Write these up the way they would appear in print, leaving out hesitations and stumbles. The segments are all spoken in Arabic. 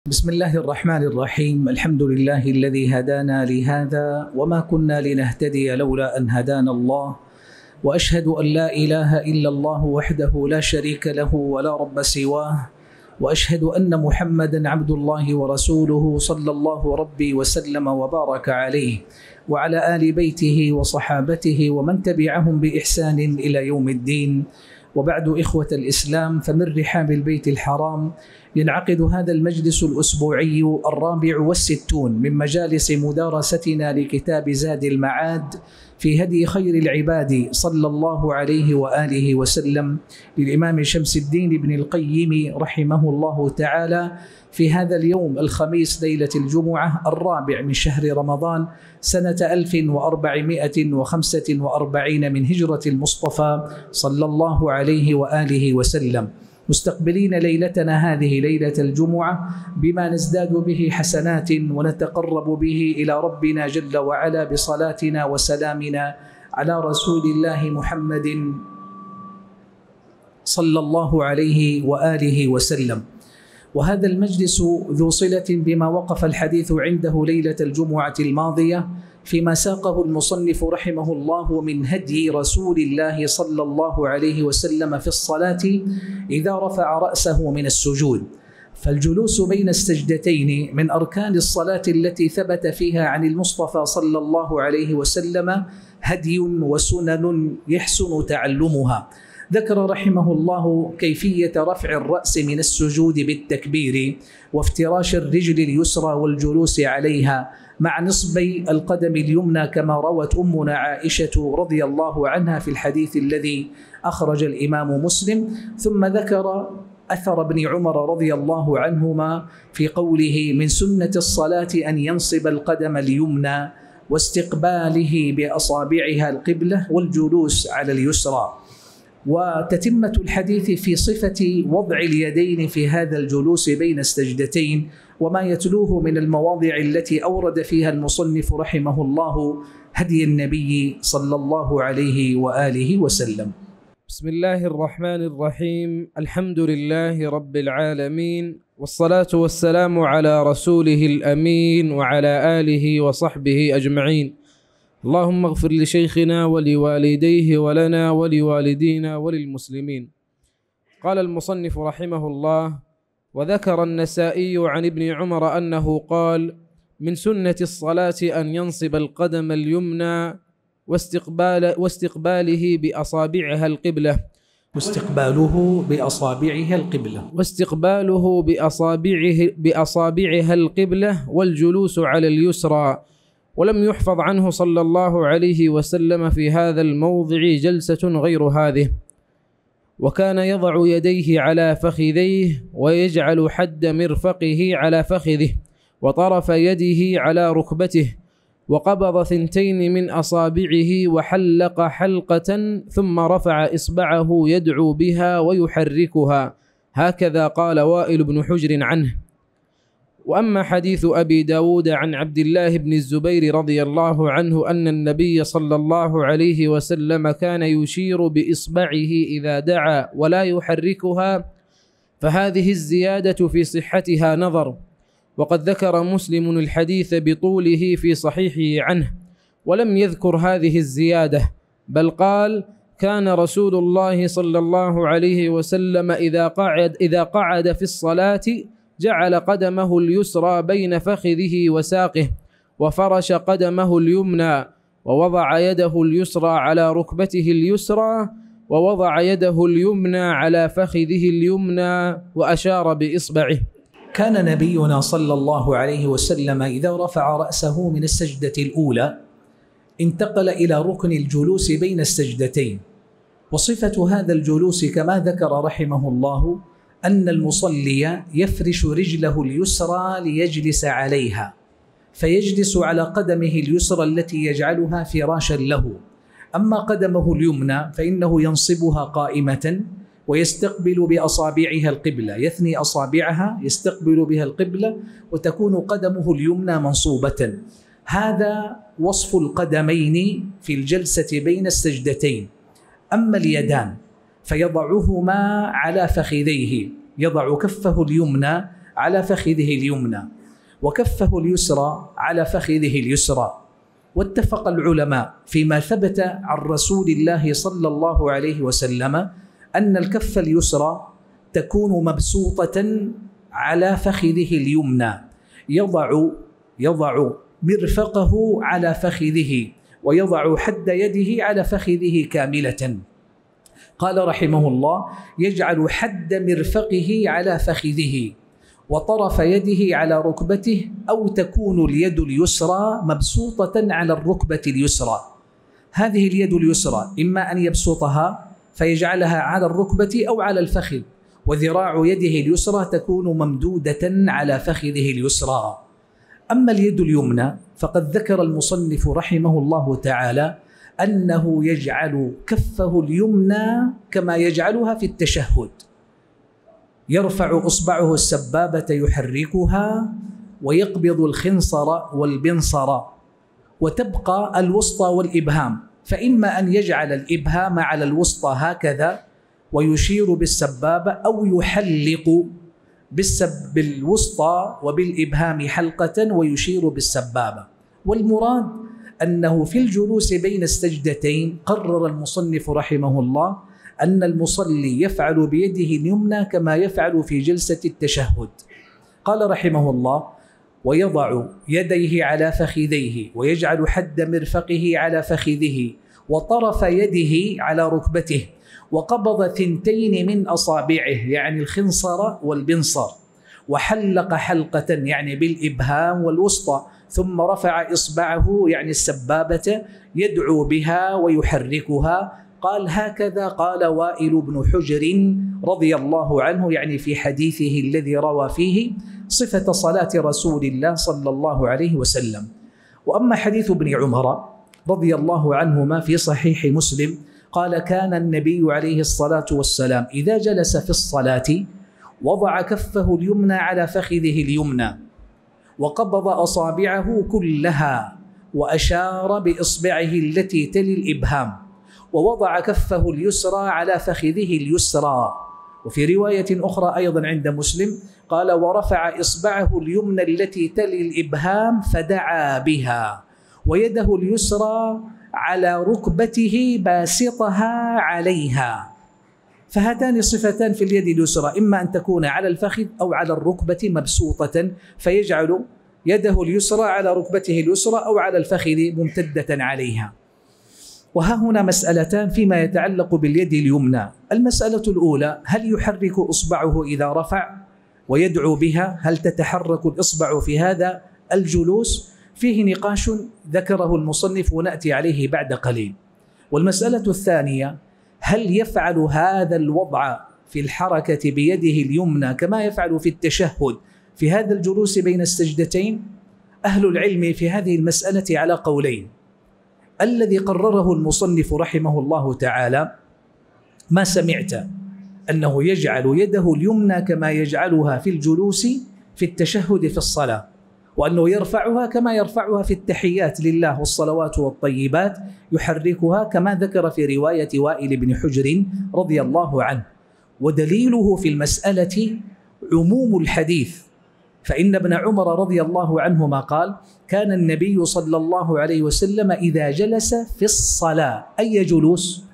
بسم الله الرحمن الرحيم. الحمد لله الذي هدانا لهذا وما كنا لنهتدي لولا أن هدانا الله، وأشهد أن لا إله إلا الله وحده لا شريك له ولا رب سواه، وأشهد أن محمدا عبد الله ورسوله صلى الله ربي وسلم وبارك عليه وعلى آل بيته وصحابته ومن تبعهم بإحسان إلى يوم الدين. وبعد، إخوة الإسلام، فمن رحاب البيت الحرام ينعقد هذا المجلس الأسبوعي 64 من مجالس مدارستنا لكتاب زاد المعاد في هدي خير العباد صلى الله عليه وآله وسلم للإمام شمس الدين بن القيم رحمه الله تعالى، في هذا اليوم الخميس ليلة الجمعة 4 من شهر رمضان سنة 1445 من هجرة المصطفى صلى الله عليه وآله وسلم، مستقبلين ليلتنا هذه ليلة الجمعة بما نزداد به حسنات ونتقرب به إلى ربنا جل وعلا بصلاتنا وسلامنا على رسول الله محمد صلى الله عليه وآله وسلم. وهذا المجلس ذو صلة بما وقف الحديث عنده ليلة الجمعة الماضية فيما ساقه المصنف رحمه الله من هدي رسول الله صلى الله عليه وسلم في الصلاة إذا رفع رأسه من السجود. فالجلوس بين السجدتين من أركان الصلاة التي ثبت فيها عن المصطفى صلى الله عليه وسلم هدي وسنن يحسن تعلمها. ذكر رحمه الله كيفية رفع الرأس من السجود بالتكبير وافتراش الرجل اليسرى والجلوس عليها مع نصبي القدم اليمنى كما روت أمنا عائشة رضي الله عنها في الحديث الذي أخرج الإمام مسلم. ثم ذكر أثر ابن عمر رضي الله عنهما في قوله: من سنة الصلاة أن ينصب القدم اليمنى واستقباله بأصابعها القبلة والجلوس على اليسرى. وتتمة الحديث في صفة وضع اليدين في هذا الجلوس بين السجدتين وما يتلوه من المواضع التي أورد فيها المصنف رحمه الله هدي النبي صلى الله عليه وآله وسلم. بسم الله الرحمن الرحيم. الحمد لله رب العالمين، والصلاة والسلام على رسوله الأمين وعلى آله وصحبه أجمعين. اللهم اغفر لشيخنا ولوالديه ولنا ولوالدينا وللمسلمين. قال المصنف رحمه الله: وذكر النسائي عن ابن عمر أنه قال: من سنة الصلاة أن ينصب القدم اليمنى واستقباله بأصابعها القبلة بأصابعها القبلة والجلوس على اليسرى. ولم يحفظ عنه صلى الله عليه وسلم في هذا الموضع جلسة غير هذه. وكان يضع يديه على فخذيه ويجعل حد مرفقه على فخذه وطرف يده على ركبته، وقبض 2 من أصابعه وحلق حلقة ثم رفع إصبعه يدعو بها ويحركها، هكذا قال وائل بن حجر عنه. وأما حديث أبي داود عن عبد الله بن الزبير رضي الله عنه أن النبي صلى الله عليه وسلم كان يشير بإصبعه إذا دعا ولا يحركها، فهذه الزيادة في صحتها نظر. وقد ذكر مسلم الحديث بطوله في صحيحه عنه ولم يذكر هذه الزيادة، بل قال: كان رسول الله صلى الله عليه وسلم إذا قعد في الصلاة جعل قدمه اليسرى بين فخذه وساقه، وفرش قدمه اليمنى، ووضع يده اليسرى على ركبته اليسرى، ووضع يده اليمنى على فخذه اليمنى، وأشار بإصبعه. كان نبينا صلى الله عليه وسلم إذا رفع رأسه من السجدة الأولى انتقل إلى ركن الجلوس بين السجدتين. وصفة هذا الجلوس كما ذكر رحمه الله أن المصلي يفرش رجله اليسرى ليجلس عليها، فيجلس على قدمه اليسرى التي يجعلها فراشا له. أما قدمه اليمنى فإنه ينصبها قائمة ويستقبل بأصابعها القبلة، يثني أصابعها يستقبل بها القبلة وتكون قدمه اليمنى منصوبة. هذا وصف القدمين في الجلسة بين السجدتين. أما اليدان فيضعهما على فخذيه، يضع كفه اليمنى على فخذه اليمنى وكفه اليسرى على فخذه اليسرى. واتفق العلماء فيما ثبت عن رسول الله صلى الله عليه وسلم أن الكف اليسرى تكون مبسوطة على فخذه اليمنى، يضع مرفقه على فخذه ويضع حد يده على فخذه كاملة. قال رحمه الله: يجعل حد مرفقه على فخذه وطرف يده على ركبته، أو تكون اليد اليسرى مبسوطة على الركبة اليسرى. هذه اليد اليسرى إما أن يبسطها فيجعلها على الركبة أو على الفخذ، وذراع يده اليسرى تكون ممدودة على فخذه اليسرى. أما اليد اليمنى فقد ذكر المصنف رحمه الله تعالى أنه يجعل كفه اليمنى كما يجعلها في التشهد، يرفع إصبعه السبابة يحركها ويقبض الخنصر والبنصر، وتبقى الوسطى والإبهام، فإما أن يجعل الإبهام على الوسطى هكذا ويشير بالسبابة، أو يحلق بالوسطى وبالإبهام حلقة ويشير بالسبابة. والمراد أنه في الجلوس بين السجدتين قرر المصنف رحمه الله أن المصلي يفعل بيده اليمنى كما يفعل في جلسة التشهد. قال رحمه الله: ويضع يديه على فخذيه ويجعل حد مرفقه على فخذه وطرف يده على ركبته، وقبض 2 من أصابعه يعني الخنصر والبنصر، وحلق حلقة يعني بالإبهام والوسطى، ثم رفع إصبعه يعني السبابة يدعو بها ويحركها. قال: هكذا قال وائل بن حجر رضي الله عنه، يعني في حديثه الذي روى فيه صفة صلاة رسول الله صلى الله عليه وسلم. وأما حديث ابن عمر رضي الله عنهما في صحيح مسلم قال: كان النبي عليه الصلاة والسلام إذا جلس في الصلاة وضع كفه اليمنى على فخذه اليمنى وقبض أصابعه كلها وأشار بإصبعه التي تلي الإبهام، ووضع كفه اليسرى على فخذه اليسرى. وفي رواية أخرى أيضا عند مسلم قال: ورفع إصبعه اليمنى التي تلي الإبهام فدعا بها، ويده اليسرى على ركبته باسطها عليها. فهاتان صفتان في اليد اليسرى، إما أن تكون على الفخذ أو على الركبة مبسوطة، فيجعل يده اليسرى على ركبته اليسرى أو على الفخذ ممتدة عليها. وها هنا مسألتان فيما يتعلق باليد اليمنى. المسألة الأولى: هل يحرك إصبعه إذا رفع ويدعو بها؟ هل تتحرك الإصبع في هذا الجلوس؟ فيه نقاش ذكره المصنف ونأتي عليه بعد قليل. والمسألة الثانية: هل يفعل هذا الوضع في الحركة بيده اليمنى كما يفعل في التشهد في هذا الجلوس بين السجدتين؟ أهل العلم في هذه المسألة على قولين. الذي قرره المصنف رحمه الله تعالى ما سمعت أنه يجعل يده اليمنى كما يجعلها في الجلوس في التشهد في الصلاة، وأنه يرفعها كما يرفعها في التحيات لله والصلوات والطيبات، يحركها كما ذكر في رواية وائل بن حجر رضي الله عنه. ودليله في المسألة عموم الحديث، فإن ابن عمر رضي الله عنهما قال: كان النبي صلى الله عليه وسلم إذا جلس في الصلاة، أي جلوس؟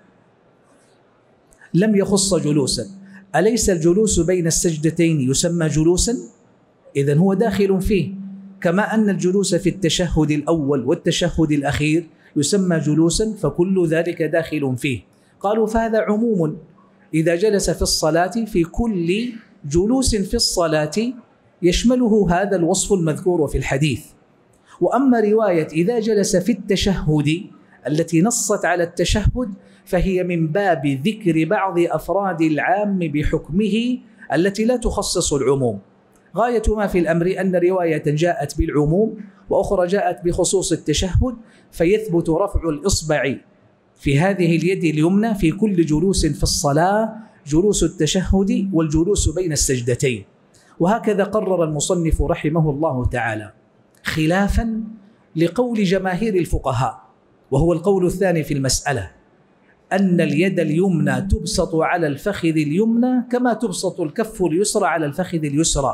لم يخص جلوسا. أليس الجلوس بين السجدتين يسمى جلوسا؟ إذن هو داخل فيه، كما أن الجلوس في التشهد الأول والتشهد الأخير يسمى جلوسا، فكل ذلك داخل فيه. قالوا: فهذا عموم، إذا جلس في الصلاة في كل جلوس في الصلاة يشمله هذا الوصف المذكور في الحديث. وأما رواية إذا جلس في التشهد التي نصت على التشهد فهي من باب ذكر بعض أفراد العام بحكمه التي لا تخصص العموم. غاية ما في الأمر أن رواية جاءت بالعموم وأخرى جاءت بخصوص التشهد، فيثبت رفع الإصبع في هذه اليد اليمنى في كل جلوس في الصلاة، جلوس التشهد والجلوس بين السجدتين. وهكذا قرر المصنف رحمه الله تعالى، خلافا لقول جماهير الفقهاء، وهو القول الثاني في المسألة، أن اليد اليمنى تبسط على الفخذ اليمنى كما تبسط الكف اليسرى على الفخذ اليسرى،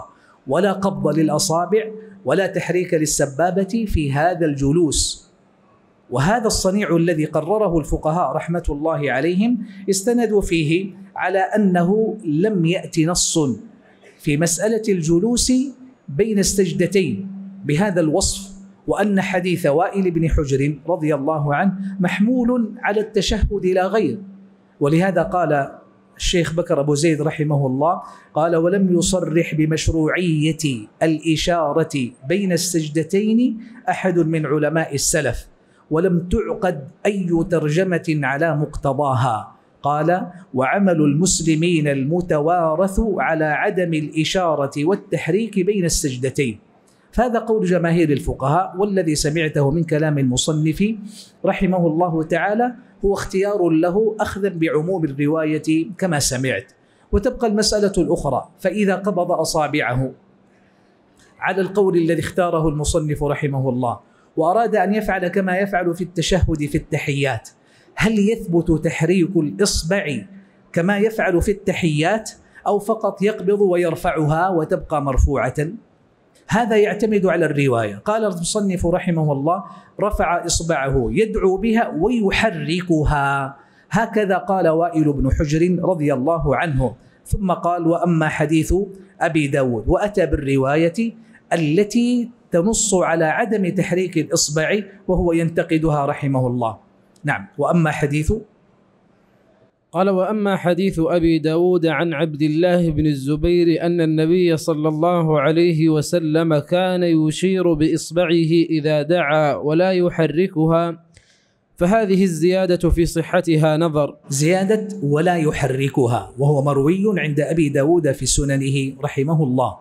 ولا قبض للأصابع ولا تحريك للسبابة في هذا الجلوس. وهذا الصنيع الذي قرره الفقهاء رحمة الله عليهم استندوا فيه على أنه لم يأتي نص في مسألة الجلوس بين السجدتين بهذا الوصف، وأن حديث وائل بن حجر رضي الله عنه محمول على التشهد لا غير. ولهذا قال الشيخ بكر أبو زيد رحمه الله قال: ولم يصرح بمشروعية الإشارة بين السجدتين أحد من علماء السلف، ولم تعقد أي ترجمة على مقتضاها. قال: وعمل المسلمين المتوارث على عدم الإشارة والتحريك بين السجدتين. فهذا قول جماهير الفقهاء، والذي سمعته من كلام المصنف رحمه الله تعالى هو اختيار له أخذا بعموم الرواية كما سمعت. وتبقى المسألة الأخرى: فإذا قبض أصابعه على القول الذي اختاره المصنف رحمه الله وأراد أن يفعل كما يفعل في التشهد في التحيات، هل يثبت تحريك الإصبع كما يفعل في التحيات، أو فقط يقبض ويرفعها وتبقى مرفوعة؟ هذا يعتمد على الرواية. قال المصنف رحمه الله: رفع إصبعه يدعو بها ويحركها، هكذا قال وائل بن حجر رضي الله عنه. ثم قال: وأما حديث أبي داود، وأتى بالرواية التي تنص على عدم تحريك الإصبع وهو ينتقدها رحمه الله. نعم. وأما حديث، قال: وأما حديث أبي داود عن عبد الله بن الزبير أن النبي صلى الله عليه وسلم كان يشير بإصبعه إذا دعا ولا يحركها، فهذه الزيادة في صحتها نظر. زيادة ولا يحركها، وهو مروي عند أبي داود في سننه رحمه الله.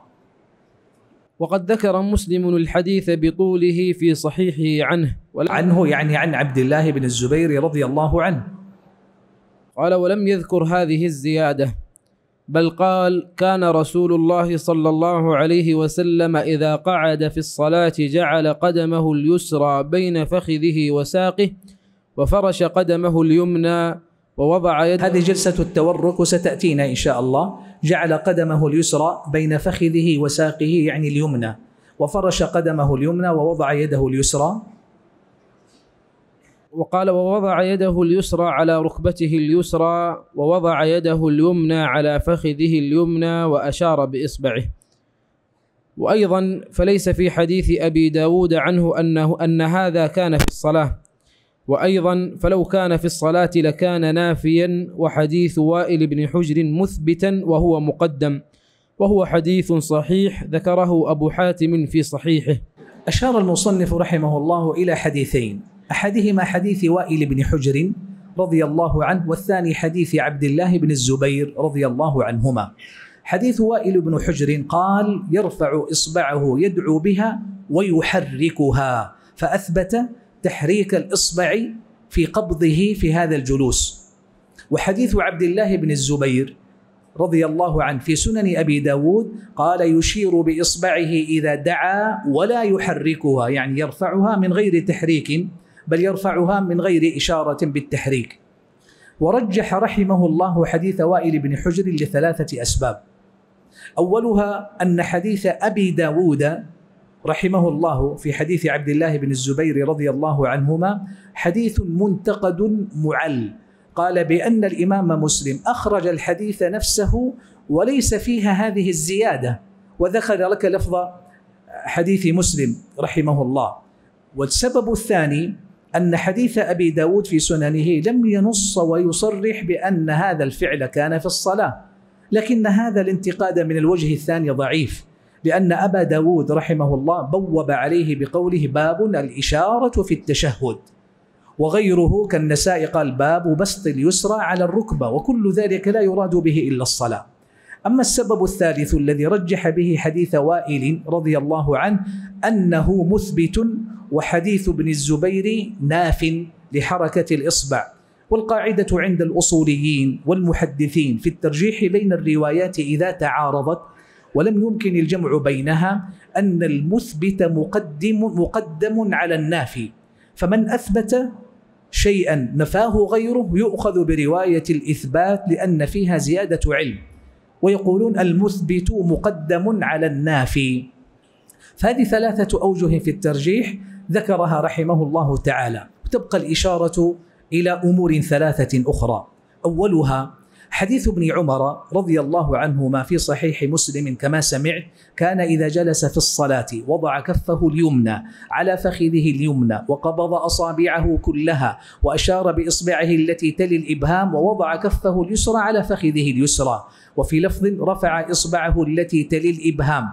وقد ذكر مسلم الحديث بطوله في صحيحه عنه يعني عن عبد الله بن الزبير رضي الله عنه. قال: ولم يذكر هذه الزيادة، بل قال: كان رسول الله صلى الله عليه وسلم إذا قعد في الصلاة جعل قدمه اليسرى بين فخذه وساقه، وفرش قدمه اليمنى ووضع يده. هذه جلسة التورك وستأتينا إن شاء الله. جعل قدمه اليسرى بين فخذه وساقه يعني اليمنى، وفرش قدمه اليمنى ووضع يده اليسرى. وقال: ووضع يده اليسرى على ركبته اليسرى، ووضع يده اليمنى على فخذه اليمنى، وأشار بإصبعه. وأيضا فليس في حديث أبي داود عنه أن هذا كان في الصلاة، وأيضا فلو كان في الصلاة لكان نافيا، وحديث وائل بن حجر مثبتا وهو مقدم، وهو حديث صحيح ذكره أبو حاتم في صحيحه. أشار المصنف رحمه الله إلى حديثين، أحدهما حديث وائل بن حجر رضي الله عنه، والثاني حديث عبد الله بن الزبير رضي الله عنهما. حديث وائل بن حجر قال: يرفع إصبعه يدعو بها ويحركها، فأثبت تحريك الإصبع في قبضه في هذا الجلوس. وحديث عبد الله بن الزبير رضي الله عنه في سنن أبي داود قال: يشير بإصبعه إذا دعا ولا يحركها، يعني يرفعها من غير تحريك، بل يرفعها من غير إشارة بالتحريك. ورجح رحمه الله حديث وائل بن حجر لثلاثة أسباب. أولها أن حديث أبي داود رحمه الله في حديث عبد الله بن الزبير رضي الله عنهما حديث منتقد معل، قال بأن الإمام مسلم أخرج الحديث نفسه وليس فيها هذه الزيادة، وذكر لك لفظ حديث مسلم رحمه الله. والسبب الثاني أن حديث أبي داود في سننه لم ينص ويصرح بأن هذا الفعل كان في الصلاة، لكن هذا الانتقاد من الوجه الثاني ضعيف، لأن أبا داود رحمه الله بوب عليه بقوله: باب الإشارة في التشهد، وغيره كالنسائي قال: باب بسط اليسرى على الركبة، وكل ذلك لا يراد به إلا الصلاة. أما السبب الثالث الذي رجح به حديث وائل رضي الله عنه أنه مثبت، وحديث ابن الزبير ناف لحركة الإصبع. والقاعدة عند الأصوليين والمحدثين في الترجيح بين الروايات إذا تعارضت ولم يمكن الجمع بينها أن المثبت مقدم على النافي، فمن أثبت شيئا نفاه غيره يؤخذ برواية الإثبات لأن فيها زيادة علم، ويقولون المثبت مقدم على النافي. فهذه 3 أوجه في الترجيح ذكرها رحمه الله تعالى. وتبقى الإشارة إلى أمور 3 أخرى. أولها حديث ابن عمر رضي الله عنهما في صحيح مسلم كما سمعت: كان إذا جلس في الصلاة وضع كفه اليمنى على فخذه اليمنى وقبض أصابعه كلها وأشار بإصبعه التي تلي الإبهام ووضع كفه اليسرى على فخذه اليسرى، وفي لفظ رفع إصبعه التي تلي الإبهام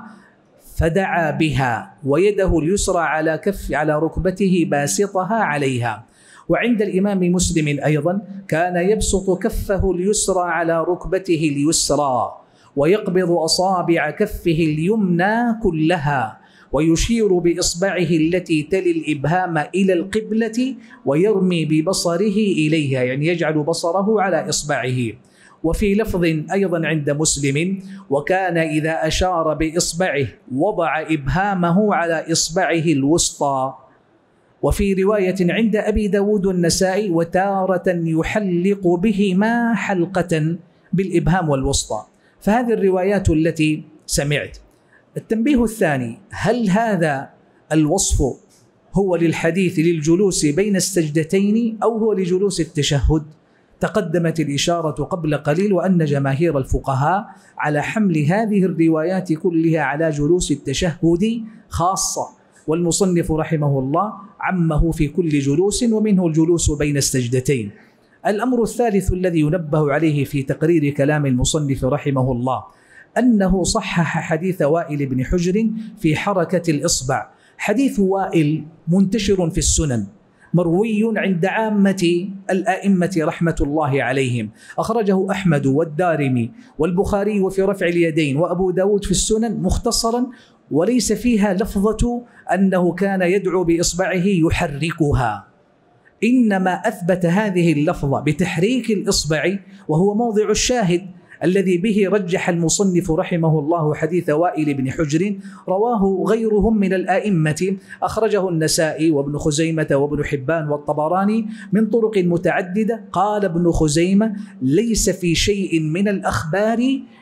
فدعا بها ويده اليسرى على ركبته باسطها عليها. وعند الإمام مسلم أيضا: كان يبسط كفه اليسرى على ركبته اليسرى ويقبض أصابع كفه اليمنى كلها ويشير بإصبعه التي تلي الإبهام إلى القبلة ويرمي ببصره إليها، يعني يجعل بصره على إصبعه. وفي لفظ أيضا عند مسلم: وكان إذا أشار بإصبعه وضع إبهامه على إصبعه الوسطى. وفي رواية عند أبي داود والنسائي: وتارة يحلق بهما حلقة بالإبهام والوسطى. فهذه الروايات التي سمعت. التنبيه الثاني: هل هذا الوصف هو للحديث للجلوس بين السجدتين أو هو لجلوس التشهد؟ تقدمت الإشارة قبل قليل وأن جماهير الفقهاء على حمل هذه الروايات كلها على جلوس التشهد خاصة، والمصنف رحمه الله عمه في كل جلوس ومنه الجلوس بين السجدتين. الأمر الثالث الذي ينبه عليه في تقرير كلام المصنف رحمه الله أنه صحح حديث وائل بن حجر في حركة الإصبع. حديث وائل منتشر في السنن، مروي عند عامة الآئمة رحمة الله عليهم، أخرجه أحمد والدارمي والبخاري وفي رفع اليدين وأبو داود في السنن مختصرا، وليس فيها لفظة أنه كان يدعو بإصبعه يحركها، إنما أثبت هذه اللفظة بتحريك الإصبع، وهو موضع الشاهد الذي به رجح المصنف رحمه الله حديث وائل بن حجر. رواه غيرهم من الآئمة، أخرجه النسائي وابن خزيمة وابن حبان والطبراني من طرق متعددة. قال ابن خزيمة: ليس في شيء من الأخبار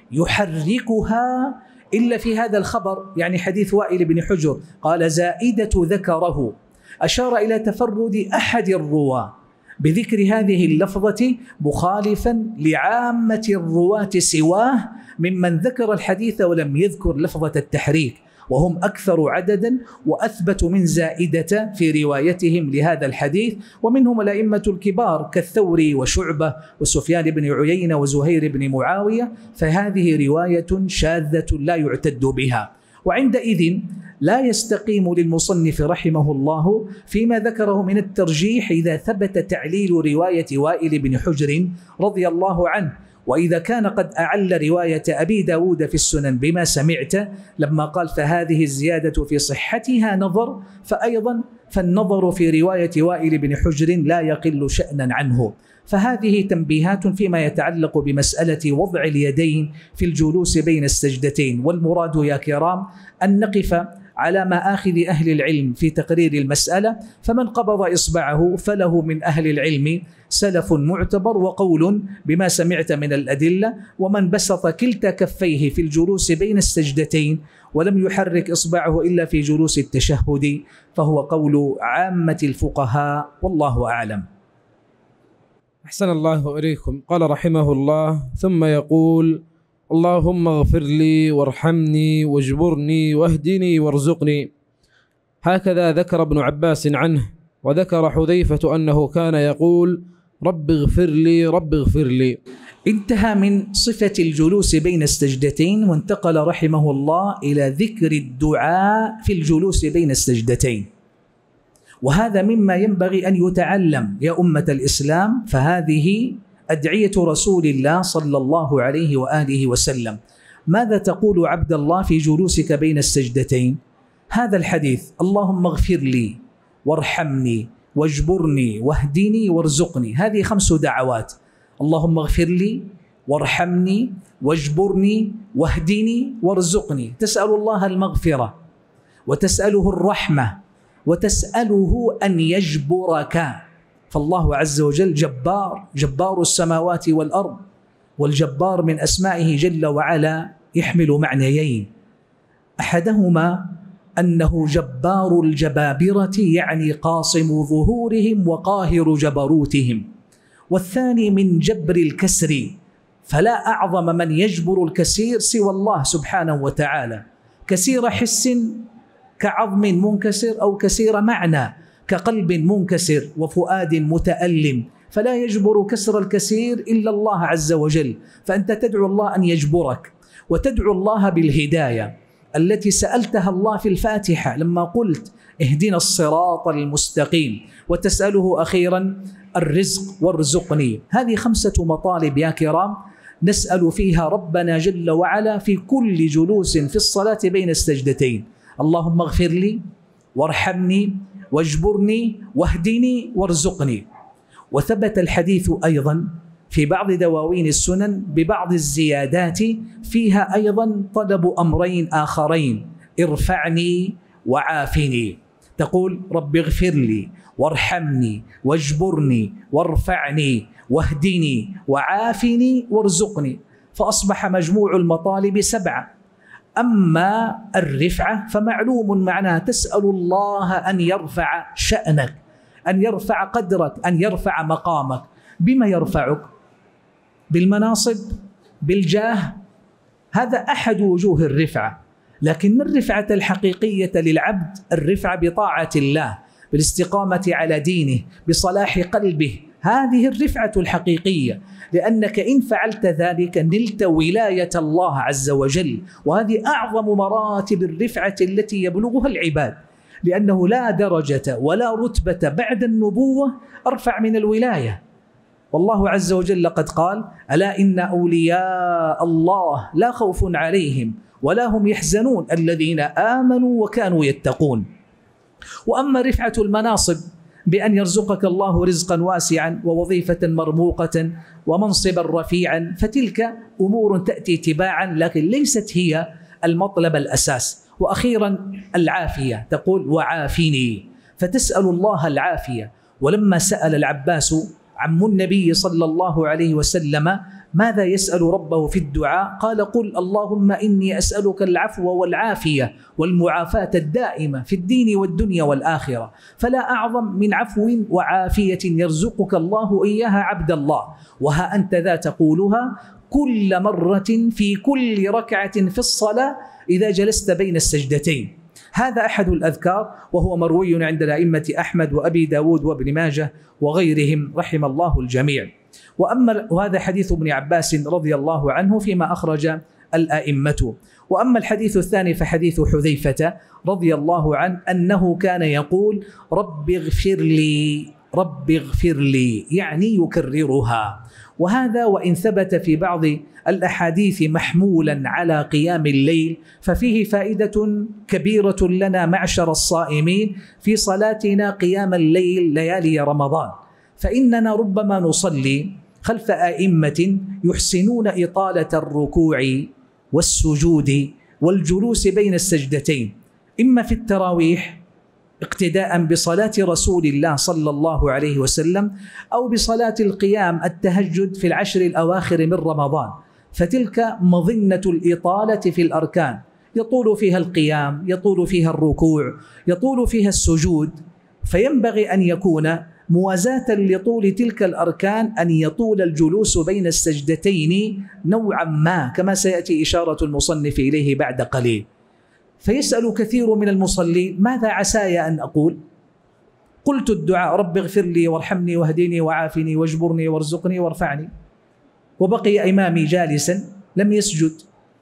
يحركها إلا في هذا الخبر، يعني حديث وائل بن حجر. قال: زائدة ذكره، أشار إلى تفرد أحد الرواة بذكر هذه اللفظة مخالفا لعامة الرواة سواه ممن ذكر الحديث ولم يذكر لفظة التحريك، وهم أكثر عددا وأثبت من زائدة في روايتهم لهذا الحديث، ومنهم الأئمة الكبار كالثوري وشعبة وسفيان بن عيينة وزهير بن معاوية. فهذه رواية شاذة لا يعتد بها، وعندئذ لا يستقيم للمصنف رحمه الله فيما ذكره من الترجيح إذا ثبت تعليل رواية وائل بن حجر رضي الله عنه. وإذا كان قد أعل رواية أبي داود في السنن بما سمعت لما قال: فهذه الزيادة في صحتها نظر، فأيضا فالنظر في رواية وائل بن حجر لا يقل شأنا عنه. فهذه تنبيهات فيما يتعلق بمسألة وضع اليدين في الجلوس بين السجدتين. والمراد يا كرام أن نقف على مآخذ أهل العلم في تقرير المسألة، فمن قبض إصبعه فله من أهل العلم سلف معتبر وقول بما سمعت من الأدلة، ومن بسط كلتا كفيه في الجلوس بين السجدتين ولم يحرك إصبعه إلا في جلوس التشهد فهو قول عامة الفقهاء، والله أعلم. أحسن الله إليكم. قال رحمه الله: ثم يقول: اللهم اغفر لي وارحمني واجبرني واهدني وارزقني. هكذا ذكر ابن عباس عنه، وذكر حذيفة أنه كان يقول: رب اغفر لي رب اغفر لي. انتهى من صفة الجلوس بين السجدتين وانتقل رحمه الله إلى ذكر الدعاء في الجلوس بين السجدتين، وهذا مما ينبغي أن يتعلم يا أمة الإسلام. فهذه أدعية رسول الله صلى الله عليه وآله وسلم. ماذا تقول عبد الله في جلوسك بين السجدتين؟ هذا الحديث: اللهم اغفر لي وارحمني واجبرني واهدني وارزقني. هذه 5 دعوات: اللهم اغفر لي وارحمني واجبرني واهدني وارزقني. تسأل الله المغفرة وتسأله الرحمة وتسأله أن يجبرك، فالله عز وجل جبار، جبار السماوات والأرض، والجبار من أسمائه جل وعلا يحمل معنيين، أحدهما أنه جبار الجبابرة يعني قاصم ظهورهم وقاهر جبروتهم، والثاني من جبر الكسر، فلا أعظم من يجبر الكسير سوى الله سبحانه وتعالى، كسير حس كعظم منكسر أو كسير معنى كقلب منكسر وفؤاد متألم، فلا يجبر كسر الكسير إلا الله عز وجل. فأنت تدعو الله أن يجبرك، وتدعو الله بالهداية التي سألتها الله في الفاتحة لما قلت اهدنا الصراط المستقيم، وتسأله أخيرا الرزق وارزقني. هذه 5 مطالب يا كرام نسأل فيها ربنا جل وعلا في كل جلوس في الصلاة بين السجدتين: اللهم اغفر لي وارحمني واجبرني واهدني وارزقني. وثبت الحديث أيضا في بعض دواوين السنن ببعض الزيادات فيها أيضا طلب أمرين آخرين: ارفعني وعافني. تقول رب اغفر لي وارحمني واجبرني وارفعني واهدني وعافني وارزقني، فأصبح مجموع المطالب 7. أما الرفعة فمعلوم معناها تسأل الله أن يرفع شأنك، أن يرفع قدرك، أن يرفع مقامك. بما يرفعك؟ بالمناصب، بالجاه، هذا أحد وجوه الرفعة. لكن الرفعة الحقيقية للعبد الرفعة بطاعة الله، بالاستقامة على دينه، بصلاح قلبه، هذه الرفعة الحقيقية، لأنك إن فعلت ذلك نلت ولاية الله عز وجل، وهذه أعظم مراتب الرفعة التي يبلغها العباد، لأنه لا درجة ولا رتبة بعد النبوة أرفع من الولاية. والله عز وجل قد قال: ألا إن أولياء الله لا خوف عليهم ولا هم يحزنون الذين آمنوا وكانوا يتقون. وأما رفعة المناصب بأن يرزقك الله رزقا واسعا ووظيفة مرموقة ومنصبا رفيعا، فتلك أمور تأتي تباعا، لكن ليست هي المطلب الأساس. وأخيرا العافية، تقول وعافني، فتسأل الله العافية. ولما سأل العباس عم النبي صلى الله عليه وسلم ماذا يسأل ربه في الدعاء، قال: قل اللهم إني أسألك العفو والعافية والمعافاة الدائمة في الدين والدنيا والآخرة. فلا أعظم من عفو وعافية يرزقك الله إياها عبد الله، وها أنت ذا تقولها كل مرة في كل ركعة في الصلاة إذا جلست بين السجدتين. هذا أحد الأذكار، وهو مروي عند الأئمة أحمد وأبي داود وابن ماجه وغيرهم رحم الله الجميع. وهذا حديث ابن عباس رضي الله عنه فيما أخرج الأئمة. وأما الحديث الثاني فحديث حذيفة رضي الله عنه أنه كان يقول: رب اغفر لي رب اغفر لي، يعني يكررها. وهذا وإن ثبت في بعض الأحاديث محمولا على قيام الليل، ففيه فائدة كبيرة لنا معشر الصائمين في صلاتنا قيام الليل ليالي رمضان. فإننا ربما نصلي خلف أئمة يحسنون إطالة الركوع والسجود والجلوس بين السجدتين، إما في التراويح اقتداء بصلاة رسول الله صلى الله عليه وسلم، أو بصلاة القيام التهجد في العشر الأواخر من رمضان، فتلك مظنة الإطالة في الأركان، يطول فيها القيام، يطول فيها الركوع، يطول فيها السجود. فينبغي أن يكون موازاة لطول تلك الأركان أن يطول الجلوس بين السجدتين نوعا ما، كما سيأتي إشارة المصنف إليه بعد قليل. فيسأل كثير من المصلين: ماذا عساي أن أقول؟ قلت الدعاء رب اغفر لي وارحمني واهدني وعافني واجبرني وارزقني وارفعني، وبقي إمامي جالسا لم يسجد،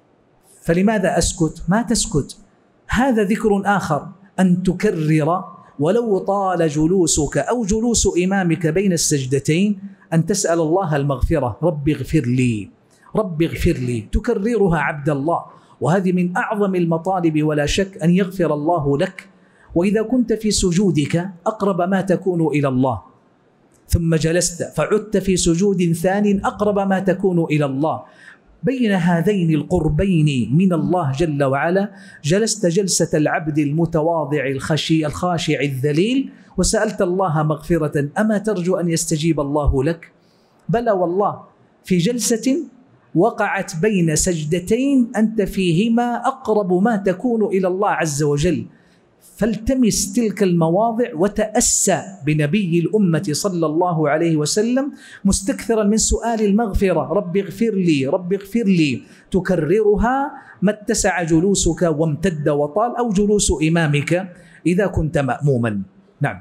فلماذا أسكت؟ ما تسكت، هذا ذكر آخر، أن تكرر ولو طال جلوسك أو جلوس إمامك بين السجدتين، أن تسأل الله المغفرة: رب اغفر لي رب اغفر لي، تكررها عبد الله. وهذه من أعظم المطالب ولا شك، أن يغفر الله لك. وإذا كنت في سجودك أقرب ما تكون إلى الله، ثم جلست فعدت في سجود ثان أقرب ما تكون إلى الله، بين هذين القربين من الله جل وعلا جلست جلسة العبد المتواضع الخاشع الذليل، وسألت الله مغفرة. أما ترجو أن يستجيب الله لك؟ بلى والله، في جلسة وقعت بين سجدتين أنت فيهما أقرب ما تكون إلى الله عز وجل، فالتمس تلك المواضع وتأسى بنبي الأمة صلى الله عليه وسلم مستكثرا من سؤال المغفرة، رب اغفر لي رب اغفر لي، تكررها ما اتسع جلوسك وامتد وطال، أو جلوس إمامك إذا كنت مأموما. نعم.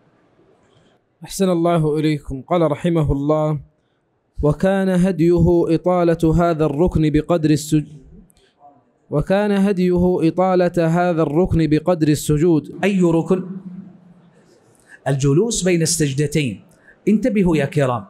أحسن الله إليكم. قال رحمه الله: وكان هديه إطالة هذا الركن بقدر السجود. وكان هديه إطالة هذا الركن بقدر السجود. أي ركن؟ الجلوس بين السجدتين. انتبهوا يا كرام،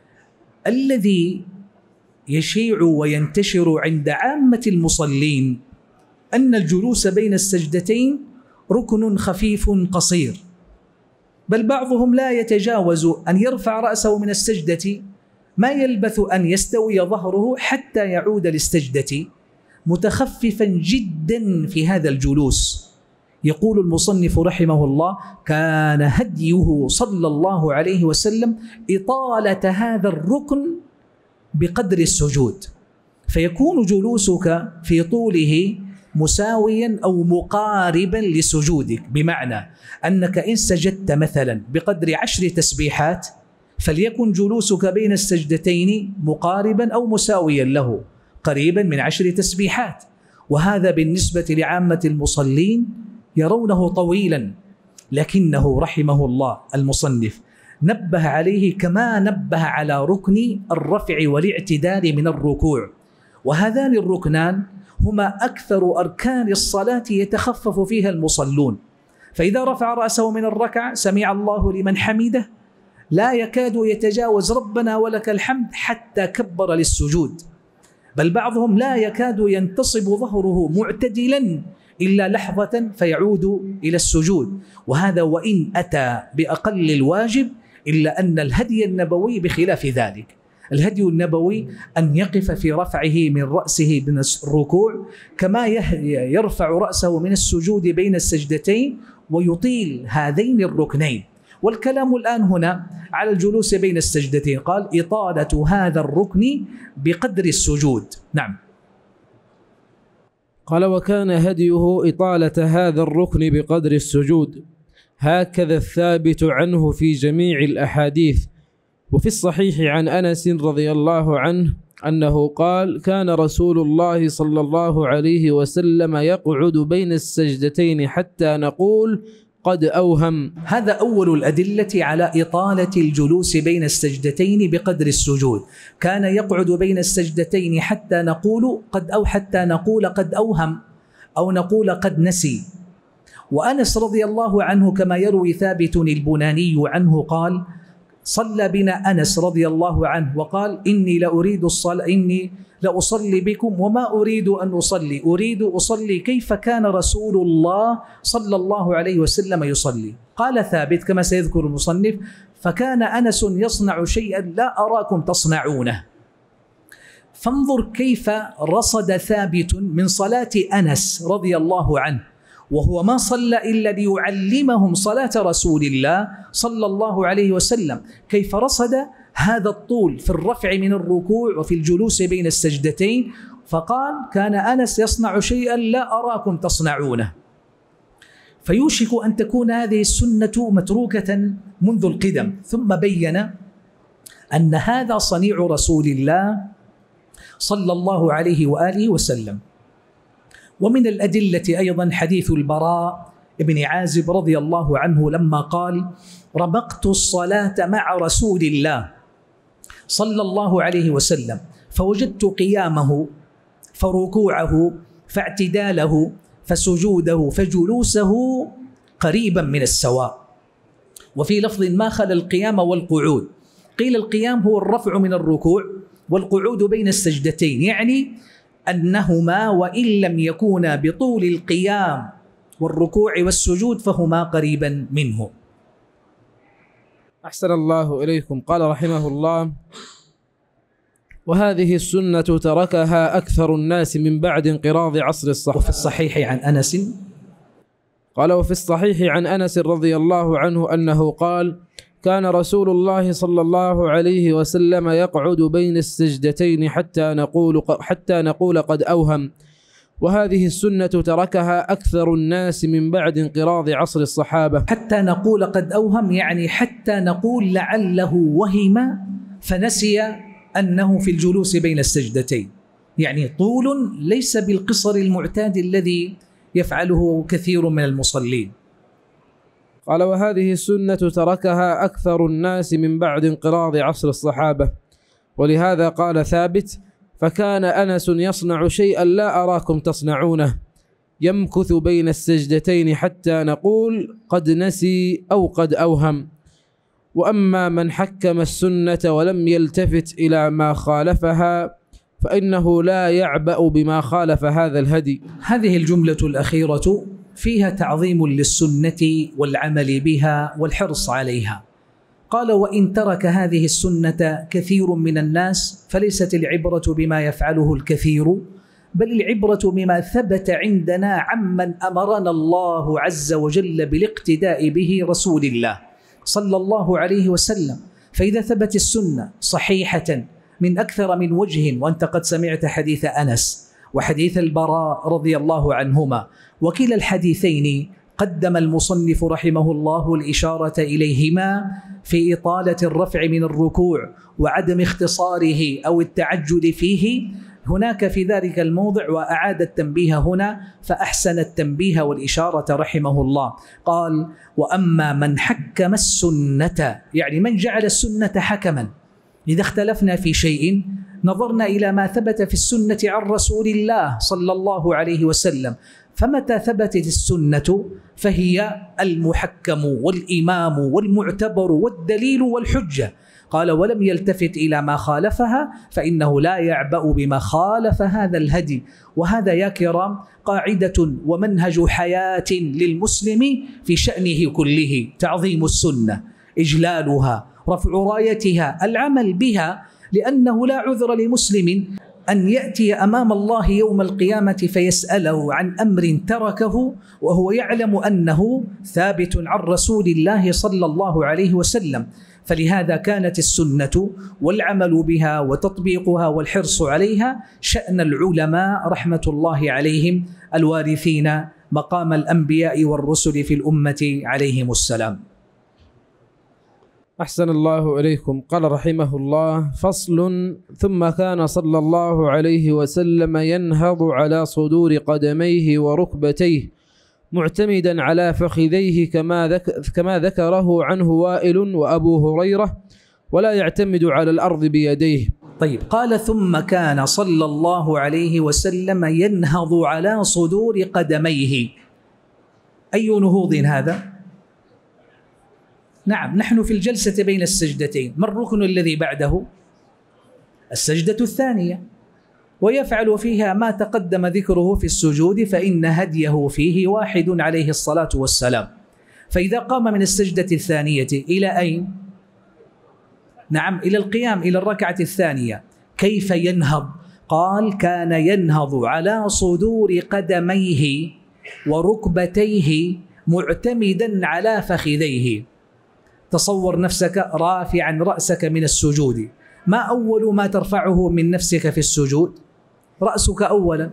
الذي يشيع وينتشر عند عامة المصلين أن الجلوس بين السجدتين ركن خفيف قصير، بل بعضهم لا يتجاوز أن يرفع رأسه من السجدة ما يلبث أن يستوي ظهره حتى يعود للسجدة، متخففا جدا في هذا الجلوس. يقول المصنف رحمه الله: كان هديه صلى الله عليه وسلم إطالة هذا الركن بقدر السجود، فيكون جلوسك في طوله مساويا أو مقاربا لسجودك، بمعنى أنك إن سجدت مثلا بقدر 10 تسبيحات فليكن جلوسك بين السجدتين مقاربا أو مساويا له، قريبا من 10 تسبيحات. وهذا بالنسبة لعامة المصلين يرونه طويلا، لكنه رحمه الله المصنف نبه عليه كما نبه على ركن الرفع والاعتدال من الركوع، وهذان الركنان هما أكثر أركان الصلاة يتخفف فيها المصلون. فإذا رفع رأسه من الركعة سمع الله لمن حمده لا يكاد يتجاوز ربنا ولك الحمد حتى كبر للسجود، بل بعضهم لا يكاد ينتصب ظهره معتدلا إلا لحظة فيعود إلى السجود، وهذا وإن أتى بأقل الواجب إلا أن الهدي النبوي بخلاف ذلك. الهدي النبوي أن يقف في رفعه من رأسه من الركوع كما يرفع رأسه من السجود بين السجدتين ويطيل هذين الركنين. والكلام الآن هنا على الجلوس بين السجدتين، قال إطالة هذا الركن بقدر السجود. نعم. قال: وكان هديه إطالة هذا الركن بقدر السجود، هكذا الثابت عنه في جميع الأحاديث. وفي الصحيح عن أنس رضي الله عنه أنه قال: كان رسول الله صلى الله عليه وسلم يقعد بين السجدتين حتى نقول قد أوهم. هذا أول الأدلة على إطالة الجلوس بين السجدتين بقدر السجود. كان يقعد بين السجدتين حتى نقول قد أوهم أو نقول قد نسي. وأنس رضي الله عنه كما يروي ثابت البناني عنه قال: صلى بنا أنس رضي الله عنه وقال: إني لأريد الصلاة، إني لأصلي بكم وما أريد أن أصلي، أريد أصلي كيف كان رسول الله صلى الله عليه وسلم يصلي. قال ثابت كما سيذكر المصنف: فكان أنس يصنع شيئا لا أراكم تصنعونه. فانظر كيف رصد ثابت من صلاة أنس رضي الله عنه، وهو ما صلى إلا ليعلمهم صلاة رسول الله صلى الله عليه وسلم، كيف رصد هذا الطول في الرفع من الركوع وفي الجلوس بين السجدتين، فقال: كان أنس يصنع شيئا لا أراكم تصنعونه. فيوشك أن تكون هذه السنة متروكة منذ القدم، ثم بين أن هذا صنيع رسول الله صلى الله عليه وآله وسلم. ومن الأدلة أيضا حديث البراء بن عازب رضي الله عنه لما قال: رمقت الصلاة مع رسول الله صلى الله عليه وسلم فوجدت قيامه فركوعه فاعتداله فسجوده فجلوسه قريبا من السواء. وفي لفظ ما خلا القيام والقعود، قيل القيام هو الرفع من الركوع والقعود بين السجدتين، يعني أنهما وإن لم يكونا بطول القيام والركوع والسجود فهما قريبا منه. أحسن الله إليكم. قال رحمه الله: وهذه السنة تركها أكثر الناس من بعد انقراض عصر الصحابة. وفي الصحيح عن أنس، قال: وفي الصحيح عن أنس رضي الله عنه أنه قال: كان رسول الله صلى الله عليه وسلم يقعد بين السجدتين حتى نقول قد أوهم، وهذه السنة تركها أكثر الناس من بعد انقراض عصر الصحابة. حتى نقول قد أوهم يعني حتى نقول لعله وهم فنسي أنه في الجلوس بين السجدتين، يعني طول ليس بالقصر المعتاد الذي يفعله كثير من المصلين. قال وهذه السنة تركها أكثر الناس من بعد انقراض عصر الصحابة، ولهذا قال ثابت: فكان أنس يصنع شيئا لا أراكم تصنعونه، يمكث بين السجدتين حتى نقول قد نسي أو قد أوهم. وأما من حكم السنة ولم يلتفت إلى ما خالفها فإنه لا يعبأ بما خالف هذا الهدي. هذه الجملة الأخيرة فيها تعظيم للسنة والعمل بها والحرص عليها. قال: وإن ترك هذه السنة كثير من الناس فليست العبرة بما يفعله الكثير، بل العبرة بما ثبت عندنا عمن أمرنا الله عز وجل بالاقتداء به رسول الله صلى الله عليه وسلم. فإذا ثبت السنة صحيحة من أكثر من وجه، وأنت قد سمعت حديث أنس وحديث البراء رضي الله عنهما، وكلا الحديثين قدم المصنف رحمه الله الإشارة إليهما في إطالة الرفع من الركوع وعدم اختصاره أو التعجل فيه هناك في ذلك الموضع، وأعاد التنبيه هنا فأحسن التنبيه والإشارة رحمه الله. قال: وأما من حكم السنة، يعني من جعل السنة حكما. إذا اختلفنا في شيء نظرنا إلى ما ثبت في السنة عن رسول الله صلى الله عليه وسلم، فمتى ثبتت السنة فهي المحكم والإمام والمعتبر والدليل والحجة. قال: ولم يلتفت إلى ما خالفها فإنه لا يعبأ بما خالف هذا الهدي. وهذا يا كرام قاعدة ومنهج حياة للمسلم في شأنه كله: تعظيم السنة، إجلالها، رفع رايتها، العمل بها، لأنه لا عذر لمسلم أن يأتي أمام الله يوم القيامة فيسأله عن أمر تركه وهو يعلم أنه ثابت عن رسول الله صلى الله عليه وسلم. فلهذا كانت السنة والعمل بها وتطبيقها والحرص عليها شأن العلماء رحمة الله عليهم الوارثين مقام الأنبياء والرسل في الأمة عليهم السلام. أحسن الله إليكم. قال رحمه الله: فصل: ثم كان صلى الله عليه وسلم ينهض على صدور قدميه وركبتيه معتمدا على فخذيه كما ذكره عنه وائل وأبو هريرة، ولا يعتمد على الأرض بيديه. طيب، قال: ثم كان صلى الله عليه وسلم ينهض على صدور قدميه. أي نهوض هذا؟ نعم، نحن في الجلسة بين السجدتين. ما الركن الذي بعده؟ السجدة الثانية، ويفعل فيها ما تقدم ذكره في السجود، فإن هديه فيه واحد عليه الصلاة والسلام. فإذا قام من السجدة الثانية إلى أين؟ نعم، إلى القيام، إلى الركعة الثانية. كيف ينهض؟ قال: كان ينهض على صدور قدميه وركبتيه معتمدا على فخذيه. تصور نفسك رافعا رأسك من السجود، ما أول ما ترفعه من نفسك في السجود؟ رأسك أولا،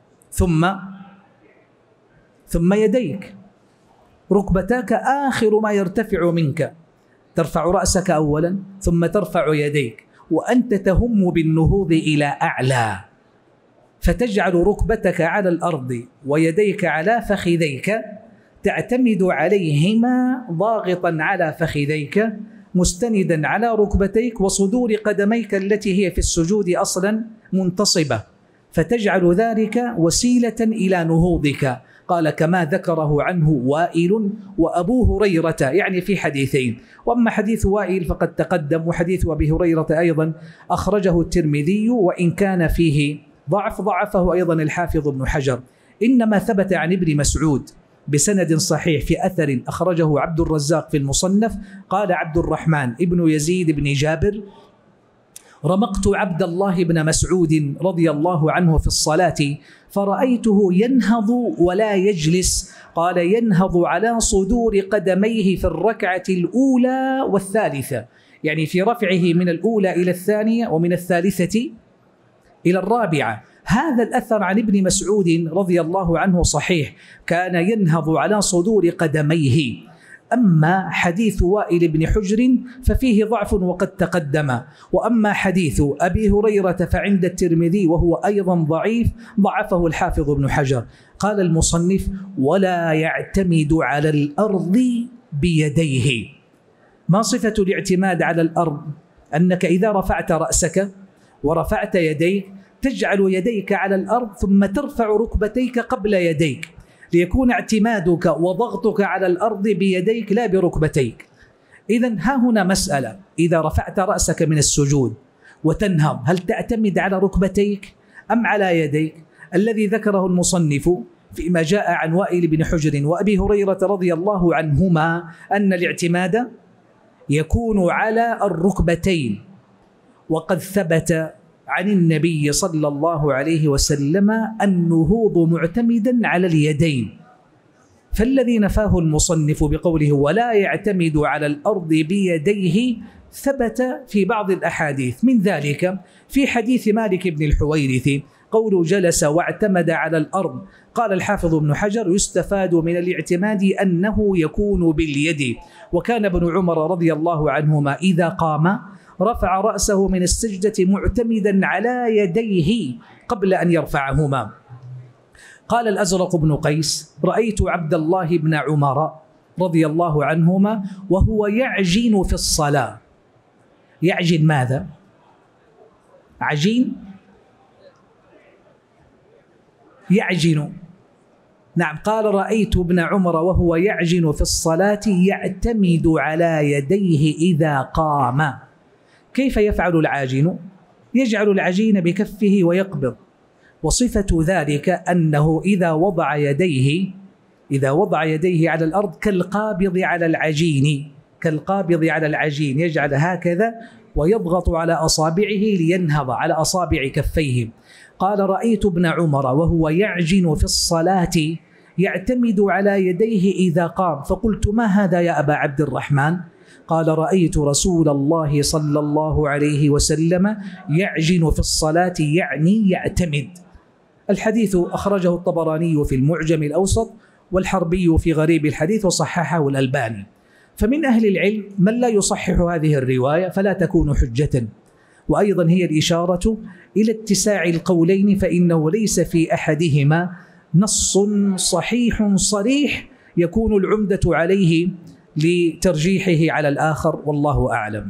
ثم يديك، ركبتاك آخر ما يرتفع منك. ترفع رأسك أولا ثم ترفع يديك، وأنت تهم بالنهوض إلى أعلى، فتجعل ركبتك على الأرض ويديك على فخذيك، تعتمد عليهما ضاغطا على فخذيك مستندا على ركبتيك وصدور قدميك التي هي في السجود أصلا منتصبة، فتجعل ذلك وسيلة إلى نهوضك. قال: كما ذكره عنه وائل وأبو هريرة، يعني في حديثين. وأما حديث وائل فقد تقدم، وحديث أبي هريرة أيضا أخرجه الترمذي، وإن كان فيه ضعفه أيضا الحافظ ابن حجر. إنما ثبت عن ابن مسعود بسند صحيح في أثر أخرجه عبد الرزاق في المصنف. قال عبد الرحمن ابن يزيد بن جابر رمقت عبد الله بن مسعود رضي الله عنه في الصلاة فرأيته ينهض ولا يجلس. قال: ينهض على صدور قدميه في الركعة الأولى والثالثة، يعني في رفعه من الأولى إلى الثانية ومن الثالثة إلى الرابعة. هذا الأثر عن ابن مسعود رضي الله عنه صحيح، كان ينهض على صدور قدميه. أما حديث وائل بن حجر ففيه ضعف وقد تقدم، وأما حديث أبي هريرة فعند الترمذي وهو أيضا ضعيف، ضعفه الحافظ ابن حجر. قال المصنف: ولا يعتمد على الأرض بيديه. ما صفة الاعتماد على الأرض؟ أنك إذا رفعت رأسك ورفعت يديك تجعل يديك على الأرض ثم ترفع ركبتيك قبل يديك، ليكون اعتمادك وضغطك على الأرض بيديك لا بركبتيك. إذن ها هنا مسألة: إذا رفعت رأسك من السجود وتنهض، هل تعتمد على ركبتيك أم على يديك؟ الذي ذكره المصنف فيما جاء عن وائل بن حجر وأبي هريرة رضي الله عنهما أن الاعتماد يكون على الركبتين، وقد ثبت عن النبي صلى الله عليه وسلم النهوض معتمدا على اليدين. فالذي نفاه المصنف بقوله ولا يعتمد على الأرض بيديه ثبت في بعض الأحاديث، من ذلك في حديث مالك بن الحويرث قوله جلس واعتمد على الأرض. قال الحافظ ابن حجر: يستفاد من الاعتماد أنه يكون باليد. وكان ابن عمر رضي الله عنهما إذا قام رفع رأسه من السجدة معتمدا على يديه قبل أن يرفعهما. قال الأزرق بن قيس: رأيت عبد الله بن عمر رضي الله عنهما وهو يعجن في الصلاة. يعجن ماذا؟ عجين؟ يعجن. نعم. قال: رأيت ابن عمر وهو يعجن في الصلاة يعتمد على يديه إذا قام. كيف يفعل العاجن؟ يجعل العجين بكفه ويقبض، وصفة ذلك أنه إذا وضع يديه على الأرض كالقابض على العجين، يجعل هكذا ويضغط على أصابعه لينهض على أصابع كفيه. قال: رأيت ابن عمر وهو يعجن في الصلاة يعتمد على يديه إذا قام، فقلت: ما هذا يا أبا عبد الرحمن؟ قال: رأيت رسول الله صلى الله عليه وسلم يعجن في الصلاة، يعني يعتمد. الحديث أخرجه الطبراني في المعجم الأوسط والحربي في غريب الحديث وصححه الألباني. فمن أهل العلم من لا يصحح هذه الرواية فلا تكون حجة. وأيضا هي الإشارة إلى اتساع القولين، فإنه ليس في أحدهما نص صحيح صريح يكون العمدة عليه لترجيحه على الآخر، والله أعلم.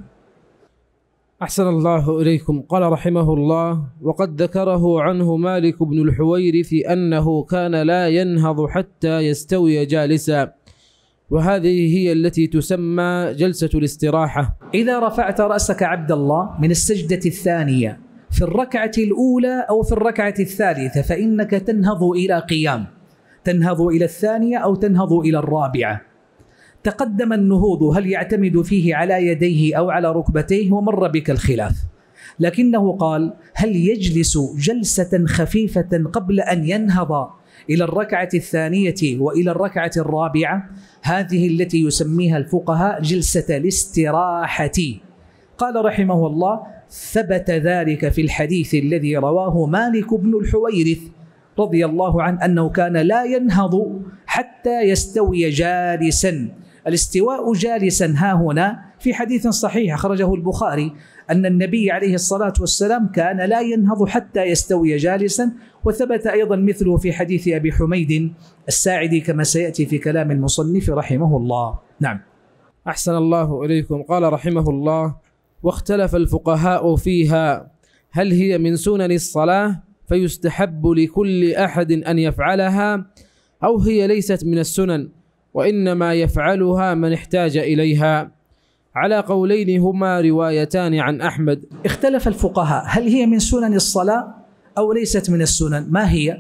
أحسن الله إليكم. قال رحمه الله: وقد ذكره عنه مالك بن الحويرث أنه كان لا ينهض حتى يستوي جالسا، وهذه هي التي تسمى جلسة الاستراحة. إذا رفعت رأسك عبد الله من السجدة الثانية في الركعة الأولى أو في الركعة الثالثة فإنك تنهض إلى قيام، تنهض إلى الثانية أو تنهض إلى الرابعة. تقدم النهوض هل يعتمد فيه على يديه أو على ركبتيه، ومر بك الخلاف، لكنه قال: هل يجلس جلسة خفيفة قبل أن ينهض إلى الركعة الثانية وإلى الركعة الرابعة؟ هذه التي يسميها الفقهاء جلسة الاستراحة. قال رحمه الله: ثبت ذلك في الحديث الذي رواه مالك بن الحويرث رضي الله عنه أنه كان لا ينهض حتى يستوي جالسا. الاستواء جالسا ها هنا في حديث صحيح أخرجه البخاري أن النبي عليه الصلاة والسلام كان لا ينهض حتى يستوي جالسا، وثبت أيضا مثله في حديث أبي حميد الساعدي كما سيأتي في كلام المصنف رحمه الله. نعم. أحسن الله إليكم. قال رحمه الله: واختلف الفقهاء فيها، هل هي من سنن الصلاة فيستحب لكل أحد أن يفعلها، أو هي ليست من السنن وإنما يفعلها من احتاج إليها؟ على قولين هما روايتان عن أحمد. اختلف الفقهاء هل هي من سنن الصلاة أو ليست من السنن. ما هي؟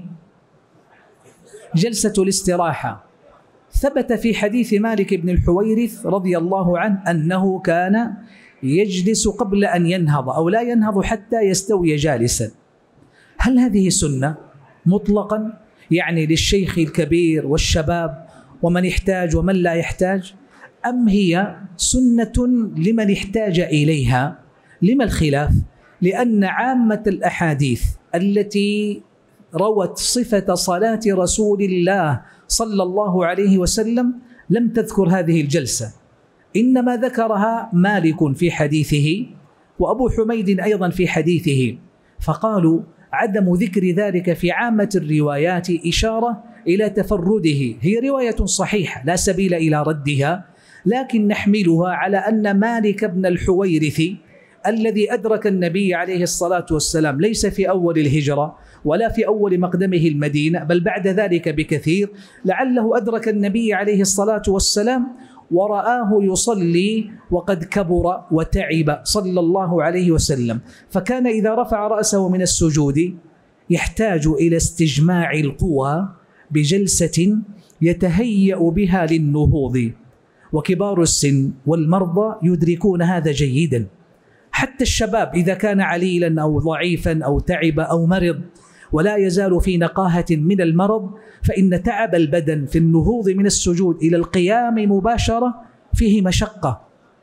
جلسة الاستراحة. ثبت في حديث مالك بن الحويرث رضي الله عنه أنه كان يجلس قبل أن ينهض أو لا ينهض حتى يستوي جالسا. هل هذه سنة مطلقا يعني للشيخ الكبير والشباب ومن يحتاج ومن لا يحتاج، أم هي سنة لمن احتاج إليها؟ لما الخلاف؟ لأن عامة الأحاديث التي روت صفة صلاة رسول الله صلى الله عليه وسلم لم تذكر هذه الجلسة، إنما ذكرها مالك في حديثه وأبو حميد أيضا في حديثه، فقالوا عدم ذكر ذلك في عامة الروايات إشارة إلى تفرده. هي رواية صحيحة لا سبيل إلى ردها، لكن نحملها على أن مالك بن الحويرث الذي أدرك النبي عليه الصلاة والسلام ليس في أول الهجرة ولا في أول مقدمه المدينة، بل بعد ذلك بكثير، لعله أدرك النبي عليه الصلاة والسلام ورآه يصلي وقد كبر وتعب صلى الله عليه وسلم، فكان إذا رفع رأسه من السجود يحتاج إلى استجماع القوى بجلسة يتهيأ بها للنهوض، وكبار السن والمرضى يدركون هذا جيدا. حتى الشباب إذا كان عليلا أو ضعيفا أو تعب أو مرض ولا يزال في نقاهة من المرض، فإن تعب البدن في النهوض من السجود إلى القيام مباشرة فيه مشقة،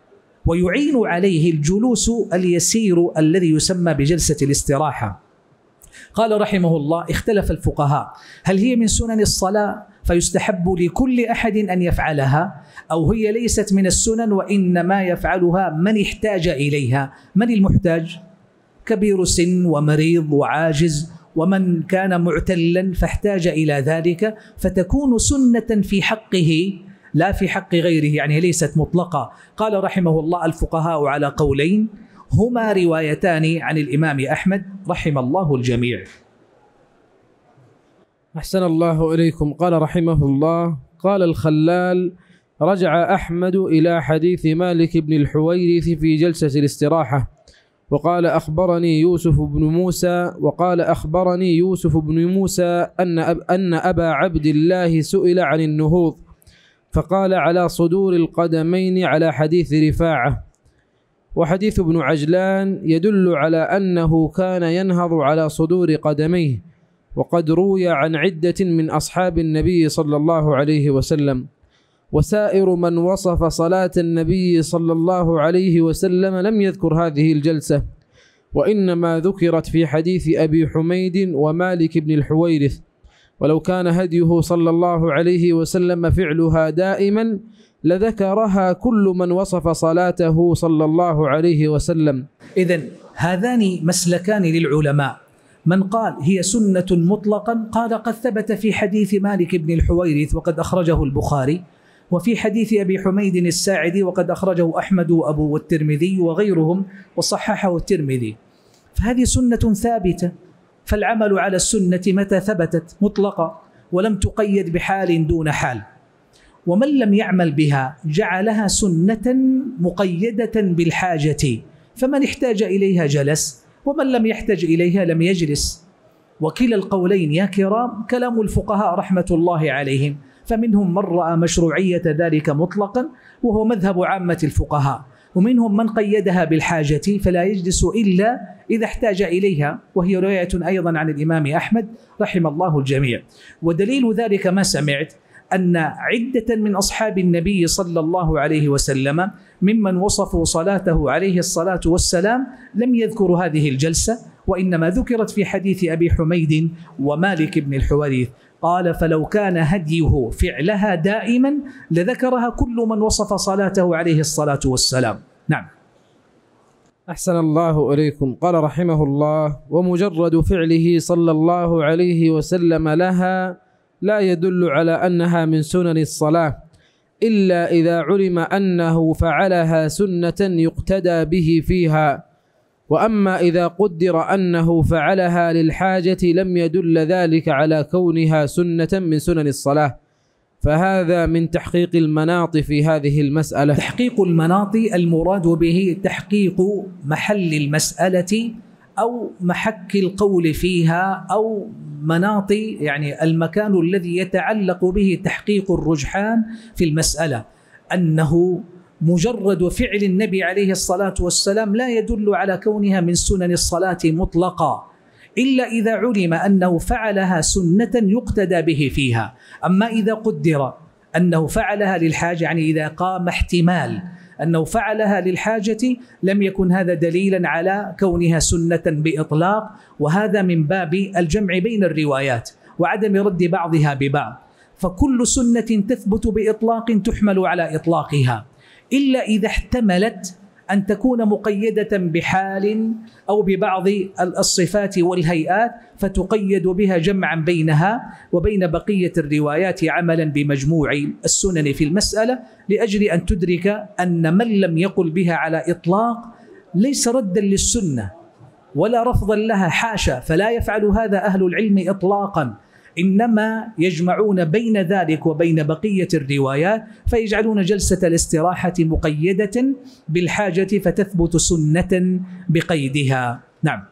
ويعين عليه الجلوس اليسير الذي يسمى بجلسة الاستراحة. قال رحمه الله: اختلف الفقهاء هل هي من سنن الصلاة فيستحب لكل أحد أن يفعلها، أو هي ليست من السنن وإنما يفعلها من احتاج إليها. من المحتاج؟ كبير سن ومريض وعاجز ومن كان معتلا فاحتاج إلى ذلك، فتكون سنة في حقه لا في حق غيره، يعني ليست مطلقة. قال رحمه الله: الفقهاء على قولين هما روايتان عن الإمام أحمد رحم الله الجميع. أحسن الله إليكم. قال رحمه الله: قال الخلال: رجع أحمد إلى حديث مالك بن الحويرث في جلسة الاستراحة، وقال أخبرني يوسف بن موسى أن أبا عبد الله سئل عن النهوض فقال: على صدور القدمين على حديث رفاعة. وحديث ابن عجلان يدل على أنه كان ينهض على صدور قدميه، وقد روي عن عدة من أصحاب النبي صلى الله عليه وسلم. وسائر من وصف صلاة النبي صلى الله عليه وسلم لم يذكر هذه الجلسة، وإنما ذكرت في حديث أبي حميد ومالك بن الحويرث. ولو كان هديه صلى الله عليه وسلم فعلها دائما لذكرها كل من وصف صلاته صلى الله عليه وسلم. إذن هذان مسلكان للعلماء، من قال هي سنة مطلقا قال قد ثبت في حديث مالك بن الحويرث وقد أخرجه البخاري، وفي حديث أبي حميد الساعدي وقد أخرجه أحمد وأبو والترمذي وغيرهم وصححه الترمذي، فهذه سنة ثابتة. فالعمل على السنة متى ثبتت مطلقة ولم تقيد بحال دون حال، ومن لم يعمل بها جعلها سنة مقيدة بالحاجة، فمن احتاج إليها جلس ومن لم يحتج إليها لم يجلس. وكلا القولين يا كرام كلام الفقهاء رحمة الله عليهم، فمنهم من رأى مشروعية ذلك مطلقا وهو مذهب عامة الفقهاء، ومنهم من قيدها بالحاجة فلا يجلس إلا إذا احتاج إليها، وهي رواية أيضا عن الإمام أحمد رحم الله الجميع. ودليل ذلك ما سمعت أن عدة من أصحاب النبي صلى الله عليه وسلم ممن وصفوا صلاته عليه الصلاة والسلام لم يذكروا هذه الجلسة، وإنما ذكرت في حديث أبي حميد ومالك بن الحويرث. قال: فلو كان هديه فعلها دائما لذكرها كل من وصف صلاته عليه الصلاة والسلام. نعم. أحسن الله إليكم. قال رحمه الله: ومجرد فعله صلى الله عليه وسلم لها لا يدل على أنها من سنن الصلاة، إلا إذا علم أنه فعلها سنة يقتدى به فيها. وأما إذا قدر أنه فعلها للحاجة لم يدل ذلك على كونها سنة من سنن الصلاة، فهذا من تحقيق المناط في هذه المسألة. تحقيق المناط المراد به تحقيق محل المسألة أو محك القول فيها، أو مناط يعني المكان الذي يتعلق به تحقيق الرجحان في المسألة، أنه مجرد فعل النبي عليه الصلاة والسلام لا يدل على كونها من سنن الصلاة مطلقا، إلا إذا علم أنه فعلها سنة يقتدى به فيها. أما إذا قدر أنه فعلها للحاجة، يعني إذا قام احتمال أنه فعلها للحاجة، لم يكن هذا دليلا على كونها سنة بإطلاق، وهذا من باب الجمع بين الروايات وعدم رد بعضها ببعض. فكل سنة تثبت بإطلاق تحمل على إطلاقها، إلا إذا احتملت أن تكون مقيدة بحال أو ببعض الصفات والهيئات، فتقيد بها جمعا بينها وبين بقية الروايات عملا بمجموع السنن في المسألة، لأجل أن تدرك أن من لم يقل بها على إطلاق ليس ردا للسنة ولا رفضا لها، حاشا، فلا يفعل هذا أهل العلم إطلاقا، إنما يجمعون بين ذلك وبين بقية الروايات، فيجعلون جلسة الاستراحة مقيدة بالحاجة فتثبت سنة بقيدها. نعم.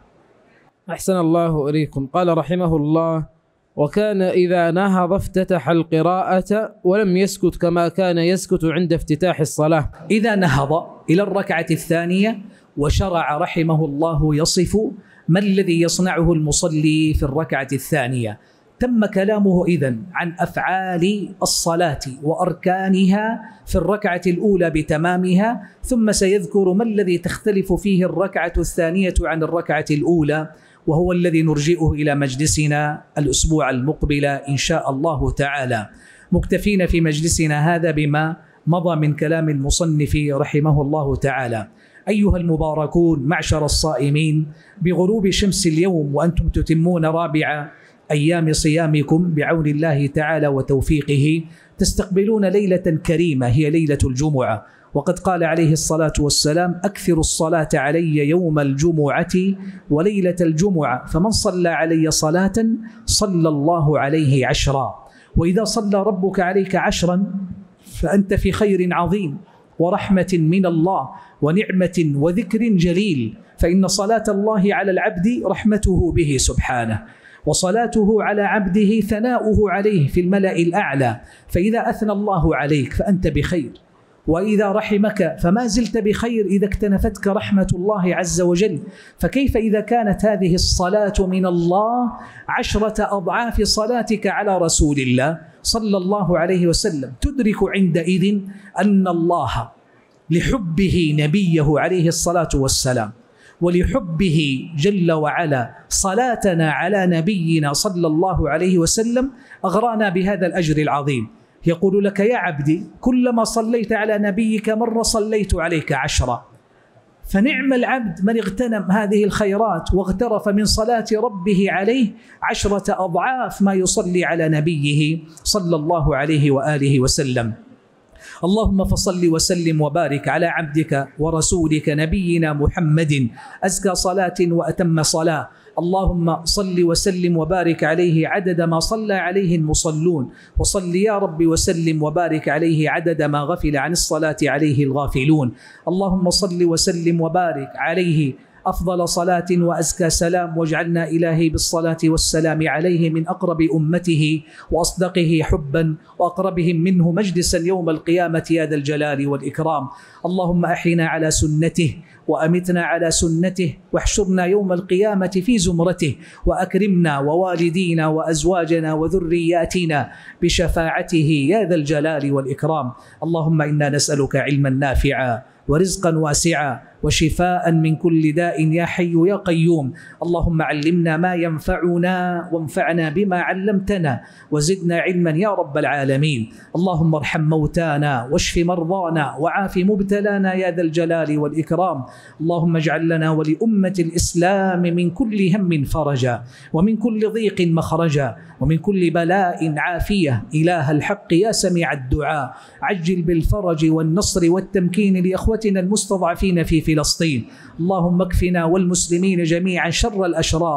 أحسن الله إليكم. قال رحمه الله: وكان إذا نهض افتتح القراءة ولم يسكت كما كان يسكت عند افتتاح الصلاة. إذا نهض إلى الركعة الثانية وشرع رحمه الله يصف ما الذي يصنعه المصلي في الركعة الثانية، تم كلامه إذن عن أفعال الصلاة وأركانها في الركعة الأولى بتمامها، ثم سيذكر ما الذي تختلف فيه الركعة الثانية عن الركعة الأولى، وهو الذي نرجئه إلى مجلسنا الأسبوع المقبل إن شاء الله تعالى، مكتفين في مجلسنا هذا بما مضى من كلام المصنف رحمه الله تعالى. أيها المباركون معشر الصائمين، بغروب شمس اليوم وأنتم تتمون رابع أيام صيامكم بعون الله تعالى وتوفيقه، تستقبلون ليلة كريمة هي ليلة الجمعة، وقد قال عليه الصلاة والسلام: أكثر الصلاة علي يوم الجمعة وليلة الجمعة، فمن صلى علي صلاة صلى الله عليه 10. وإذا صلى ربك عليك 10 فأنت في خير عظيم ورحمة من الله ونعمة وذكر جليل، فإن صلاة الله على العبد رحمته به سبحانه، وصلاته على عبده ثناؤه عليه في الملأ الأعلى، فإذا أثنى الله عليك فأنت بخير، وإذا رحمك فما زلت بخير إذا اكتنفتك رحمة الله عز وجل. فكيف إذا كانت هذه الصلاة من الله 10 أضعاف صلاتك على رسول الله صلى الله عليه وسلم؟ تدرك عندئذ أن الله لحبه نبيه عليه الصلاة والسلام ولحبه جل وعلا صلاتنا على نبينا صلى الله عليه وسلم أغرانا بهذا الأجر العظيم. يقول لك: يا عبدي، كلما صليت على نبيك مرة صليت عليك 10. فنعم العبد من اغتنم هذه الخيرات واغترف من صلاة ربه عليه 10 أضعاف ما يصلي على نبيه صلى الله عليه وآله وسلم. اللهم فصل وسلم وبارك على عبدك ورسولك نبينا محمد أزكى صلاة وأتم صلاة. اللهم صل وسلم وبارك عليه عدد ما صلى عليه المصلون، وصل يا رب وسلم وبارك عليه عدد ما غفل عن الصلاة عليه الغافلون. اللهم صل وسلم وبارك عليه أفضل صلاة وأزكى سلام، واجعلنا إلهي بالصلاة والسلام عليه من أقرب أمته وأصدقه حبا وأقربهم منه مجلسا يوم القيامة يا ذا الجلال والإكرام. اللهم أحينا على سنته وأمتنا على سنته، واحشرنا يوم القيامة في زمرته، وأكرمنا ووالدينا وأزواجنا وذرياتنا بشفاعته يا ذا الجلال والإكرام. اللهم إنا نسألك علما نافعا ورزقا واسعا وشفاء من كل داء يا حي يا قيوم. اللهم علمنا ما ينفعنا وانفعنا بما علمتنا وزدنا علما يا رب العالمين. اللهم ارحم موتانا واشف مرضانا وعاف مبتلانا يا ذا الجلال والإكرام. اللهم اجعل لنا ولأمة الإسلام من كل هم فرجا، ومن كل ضيق مخرجا، ومن كل بلاء عافية. إله الحق يا سميع الدعاء، عجل بالفرج والنصر والتمكين لإخوتنا المستضعفين في فلسطين. اللهم اكفنا والمسلمين جميعا شر الأشرار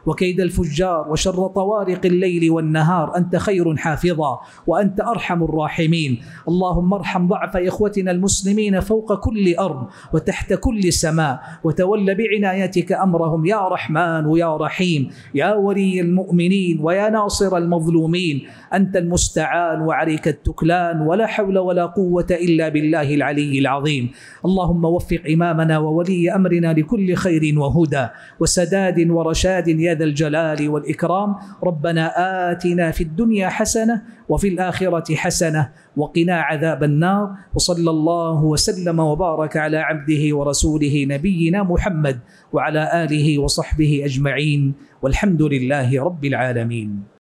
وكيد الفجار وشر طوارق الليل والنهار. أنت خير حافظا وأنت أرحم الراحمين. اللهم ارحم ضعف إخوتنا المسلمين فوق كل أرض وتحت كل سماء، وتول بعنايتك أمرهم يا رحمن يا رحيم، يا ولي المؤمنين ويا ناصر المظلومين. أنت المستعان وعليك التكلان، ولا حول ولا قوة إلا بالله العلي العظيم. اللهم وفق إمامنا وولي أمرنا لكل خير وهدى وسداد ورشاد يا ذا الجلال والإكرام. ربنا آتنا في الدنيا حسنة وفي الآخرة حسنة وقنا عذاب النار. وصلى الله وسلم وبارك على عبده ورسوله نبينا محمد وعلى آله وصحبه أجمعين، والحمد لله رب العالمين.